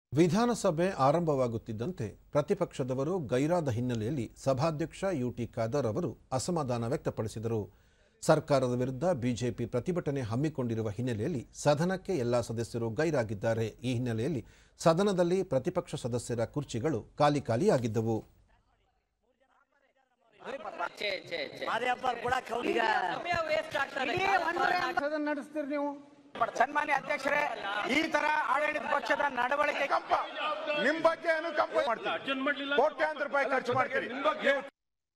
ವಿಧಾನಸಭೆ ಆರಂಭವಾಗುತ್ತಿದ್ದಂತೆ ಪ್ರತಿಪಕ್ಷದವರು ಗೈರಾದ ಹಿನ್ನೆಲೆಯಲ್ಲಿ ಸಭಾಧ್ಯಕ್ಷ ಯುಟಿ ಖಾದರ್ ಅವರು ಅಸಮಾಧಾನ ವ್ಯಕ್ತಪಡಿಸಿದರು. ಸರ್ಕಾರದ ವಿರುದ್ಧ ಬಿಜೆಪಿ ಪ್ರತಿಭಟನೆ ಹಮ್ಮಿಕೊಂಡಿರುವ ಹಿನ್ನೆಲೆಯಲ್ಲಿ ಸದನಕ್ಕೆ ಎಲ್ಲ ಸದಸ್ಯರು ಗೈರಾಗಿದ್ದಾರೆ. ಈ ಹಿನ್ನೆಲೆಯಲ್ಲಿ ಸದನದಲ್ಲಿ ಪ್ರತಿಪಕ್ಷ ಸದಸ್ಯರ ಕುರ್ಚಿಗಳು ಖಾಲಿಯಾಗಿದ್ದವು. ಸನ್ಮಾನ್ಯ ಅಧ್ಯಕ್ಷರೇ, ಈ ತರ ಆಡಳಿತ ಪಕ್ಷದ ನಡವಳಿಕೆ ನಿಮ್ಮ ಬಗ್ಗೆ ಅನುಕಂಪ ಮಾಡ್ತೀವಿ. ಕೋಟ್ಯಾಂತರ ರೂಪಾಯಿ ಖರ್ಚು ಮಾಡ್ತೀರಿ.